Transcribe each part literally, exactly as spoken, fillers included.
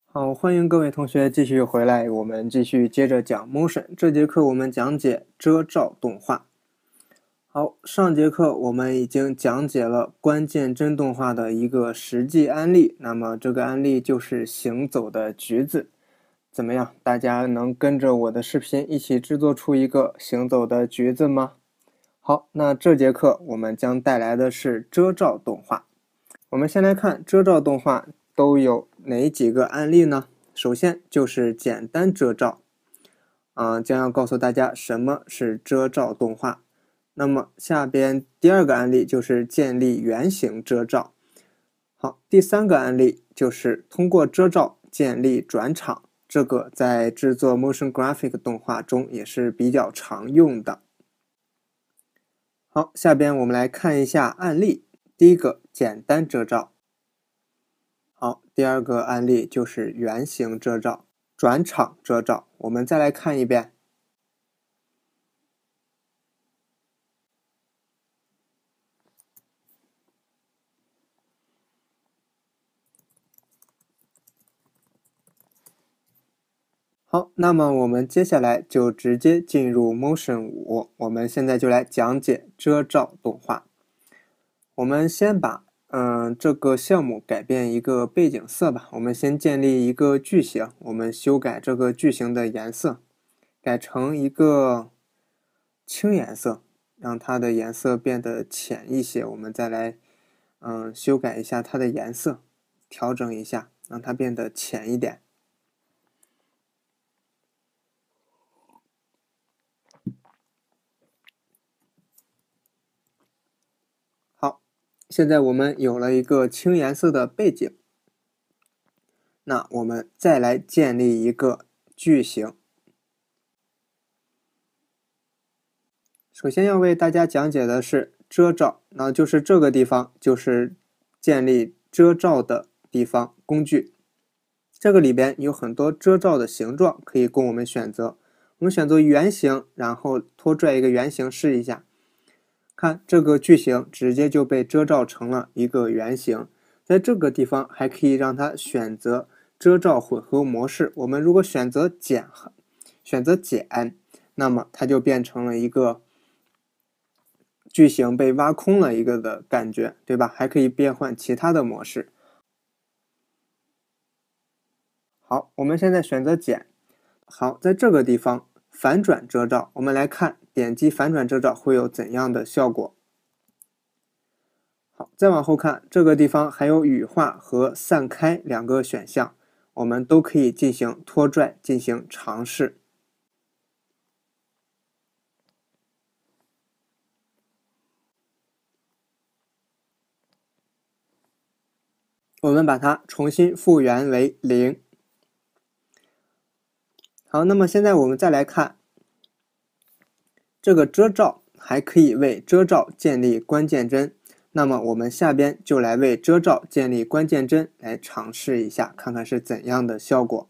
好，欢迎各位同学继续回来，我们继续接着讲 Motion。这节课我们讲解遮罩动画。好，上节课我们已经讲解了关键帧动画的一个实际案例，那么这个案例就是行走的橘子。怎么样？大家能跟着我的视频一起制作出一个行走的橘子吗？好，那这节课我们将带来的是遮罩动画。我们先来看遮罩动画都有哪几个案例呢？首先就是简单遮罩，啊、呃，将要告诉大家什么是遮罩动画。那么下边第二个案例就是建立原型遮罩。好，第三个案例就是通过遮罩建立转场，这个在制作 motion graphic 动画中也是比较常用的。好，下边我们来看一下案例。第一个简单遮罩。好，第二个案例就是圆形遮罩、转场遮罩。我们再来看一遍。好，那么我们接下来就直接进入 Motion 五，我们现在就来讲解遮罩动画。我们先把嗯、呃、这个项目改变一个背景色吧。我们先建立一个矩形，我们修改这个矩形的颜色，改成一个青颜色，让它的颜色变得浅一些。我们再来嗯、呃、修改一下它的颜色，调整一下，让它变得浅一点。好，现在我们有了一个青颜色的背景，那我们再来建立一个矩形。首先要为大家讲解的是遮罩，那就是这个地方就是建立遮罩的地方工具。这个里边有很多遮罩的形状可以供我们选择。我们选择圆形，然后拖拽一个圆形试一下。看这个矩形直接就被遮罩成了一个圆形。在这个地方还可以让它选择遮罩混合模式。我们如果选择减，选择减，那么它就变成了一个矩形被挖空了一个的感觉，对吧？还可以变换其他的模式。好，我们现在选择减。好，在这个地方反转遮罩，我们来看点击反转遮罩会有怎样的效果。好，再往后看，这个地方还有羽化和散开两个选项，我们都可以进行拖拽进行尝试。我们把它重新复原为零。好，那么现在我们再来看这个遮罩，还可以为遮罩建立关键帧。那么我们下边就来为遮罩建立关键帧来尝试一下，看看是怎样的效果。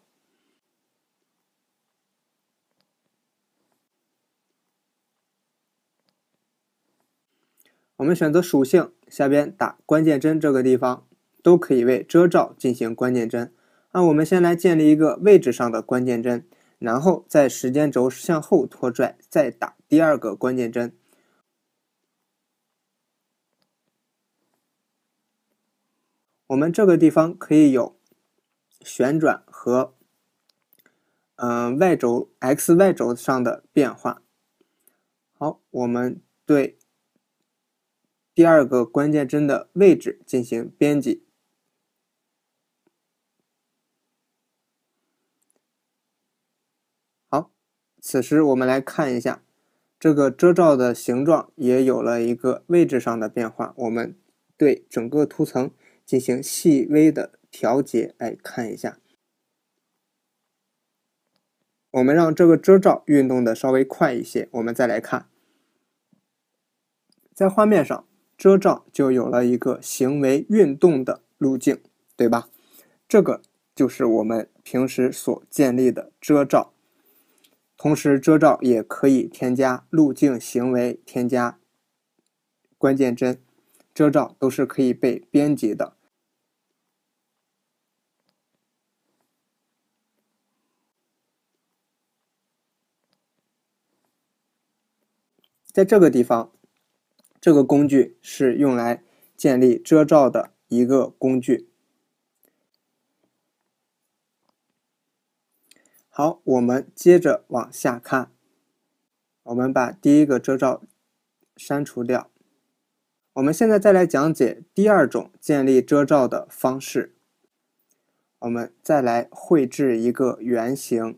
我们选择属性，下边打关键帧，这个地方都可以为遮罩进行关键帧。那我们先来建立一个位置上的关键帧，然后在时间轴向后拖拽，再打第二个关键帧。我们这个地方可以有旋转和嗯、呃、Y 轴 X Y 轴上的变化。好，我们对第二个关键帧的位置进行编辑。好，此时我们来看一下，这个遮罩的形状也有了一个位置上的变化。我们对整个图层进行细微的调节，来看一下。我们让这个遮罩运动的稍微快一些，我们再来看，在画面上遮罩就有了一个行为运动的路径，对吧？这个就是我们平时所建立的遮罩。同时遮罩也可以添加路径行为，添加关键帧，遮罩都是可以被编辑的。 在这个地方，这个工具是用来建立遮罩的一个工具。好，我们接着往下看，我们把第一个遮罩删除掉。我们现在再来讲解第二种建立遮罩的方式。我们再来绘制一个圆形，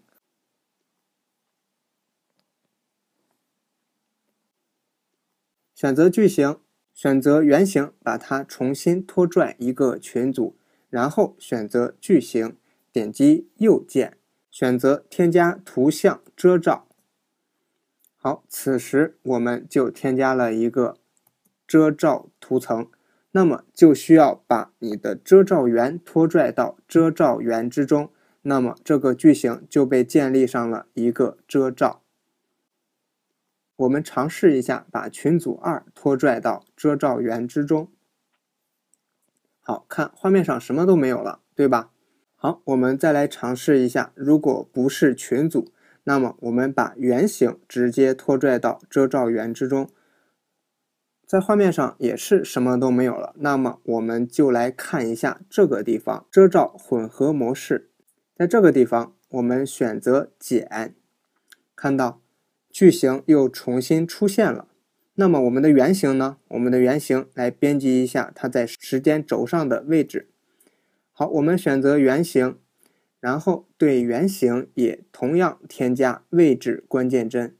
选择矩形，选择圆形，把它重新拖拽一个群组，然后选择矩形，点击右键，选择添加图像遮罩。好，此时我们就添加了一个遮罩图层，那么就需要把你的遮罩源拖拽到遮罩源之中，那么这个矩形就被建立上了一个遮罩。我们尝试一下把群组二拖拽到遮罩源之中。好，看画面上什么都没有了，对吧？好，我们再来尝试一下，如果不是群组，那么我们把圆形直接拖拽到遮罩源之中。在画面上也是什么都没有了，那么我们就来看一下这个地方遮罩混合模式。在这个地方我们选择减，看到矩形又重新出现了。那么我们的圆形呢？我们的圆形来编辑一下它在时间轴上的位置。好，我们选择圆形，然后对圆形也同样添加位置关键帧，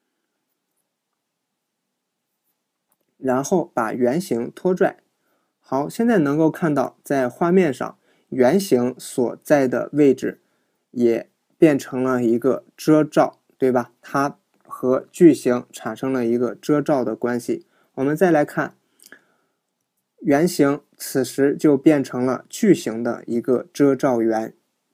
然后把圆形拖拽。好，现在能够看到在画面上圆形所在的位置也变成了一个遮罩，对吧？它和矩形产生了一个遮罩的关系。我们再来看圆形，此时就变成了矩形的一个遮罩源。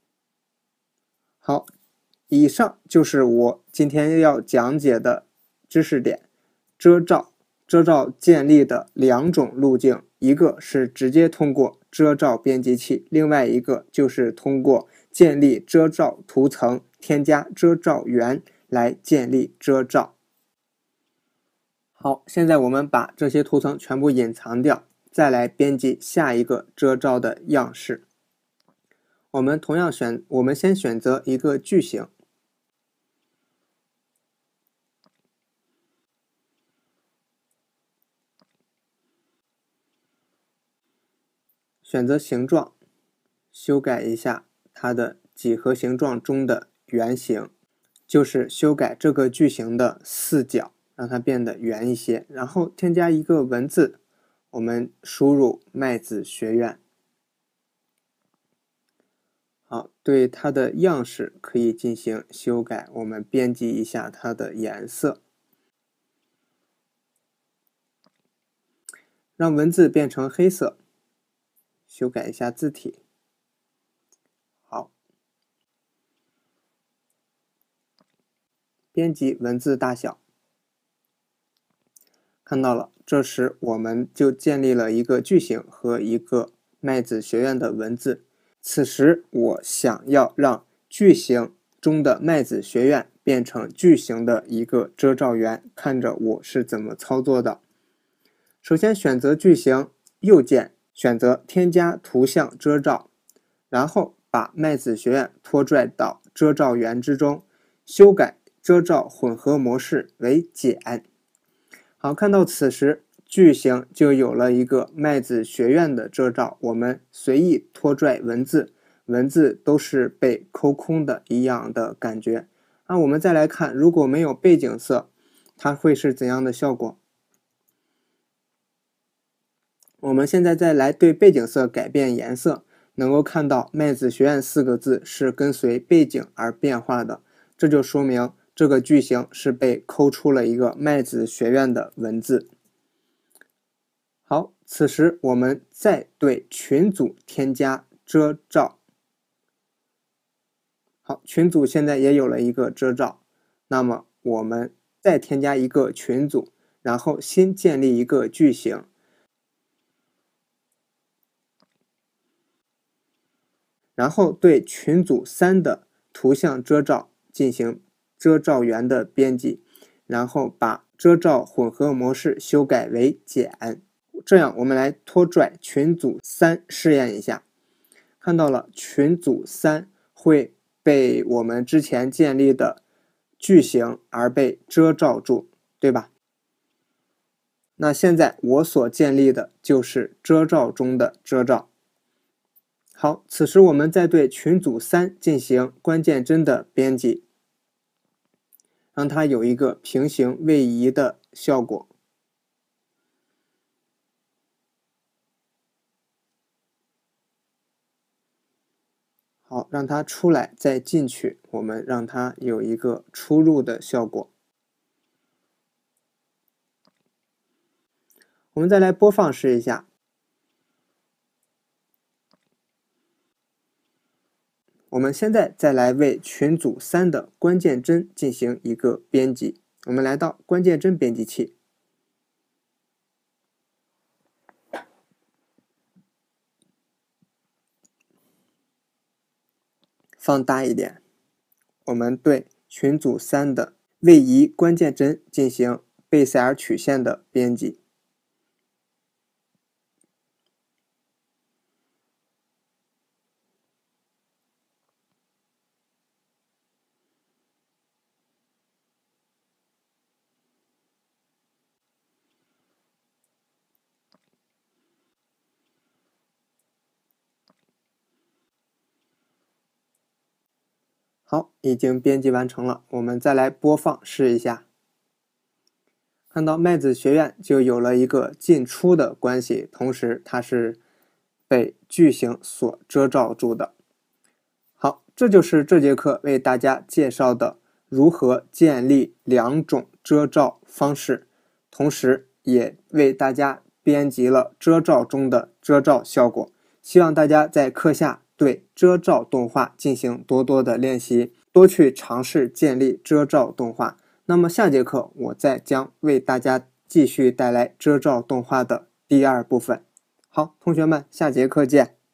好，以上就是我今天要讲解的知识点。遮罩，遮罩建立的两种路径，一个是直接通过遮罩编辑器，另外一个就是通过建立遮罩图层，添加遮罩源来建立遮罩。好，现在我们把这些图层全部隐藏掉，再来编辑下一个遮罩的样式。我们同样选，我们先选择一个矩形，选择形状，修改一下它的几何形状中的圆形，就是修改这个矩形的四角，让它变得圆一些，然后添加一个文字，我们输入麦子学院。好，对它的样式可以进行修改，我们编辑一下它的颜色，让文字变成黑色，修改一下字体。好，编辑文字大小。看到了，这时我们就建立了一个矩形和一个麦子学院的文字。此时我想要让矩形中的麦子学院变成矩形的一个遮罩源，看着我是怎么操作的。首先选择矩形，右键选择添加图像遮罩，然后把麦子学院拖拽到遮罩源之中，修改遮罩混合模式为减。好，看到此时矩形就有了一个麦子学院的遮罩，我们随意拖拽文字，文字都是被抠空的一样的感觉。那我们再来看，如果没有背景色，它会是怎样的效果？我们现在再来对背景色改变颜色，能够看到麦子学院四个字是跟随背景而变化的，这就说明这个矩形是被抠出了一个麦子学院的文字。好，此时我们再对群组添加遮罩。好，群组现在也有了一个遮罩，那么我们再添加一个群组，然后新建立一个矩形，然后对群组三的图像遮罩进行遮罩源的编辑，然后把遮罩混合模式修改为减。这样我们来拖拽群组三试验一下，看到了群组三会被我们之前建立的矩形而被遮罩住，对吧？那现在我所建立的就是遮罩中的遮罩。好，此时我们再对群组三进行关键帧的编辑，让它有一个平行位移的效果。好，让它出来再进去，我们让它有一个出入的效果。我们再来播放试一下。我们现在再来为群组三的关键帧进行一个编辑。我们来到关键帧编辑器，放大一点，我们对群组三的位移关键帧进行贝塞尔曲线的编辑。好，已经编辑完成了，我们再来播放试一下。看到麦子学院就有了一个进出的关系，同时它是被矩形所遮罩住的。好，这就是这节课为大家介绍的如何建立两种遮罩方式，同时也为大家编辑了遮罩中的遮罩效果。希望大家在课下对遮罩动画进行多多的练习，多去尝试建立遮罩动画。那么下节课我再将为大家继续带来遮罩动画的第二部分。好，同学们，下节课见。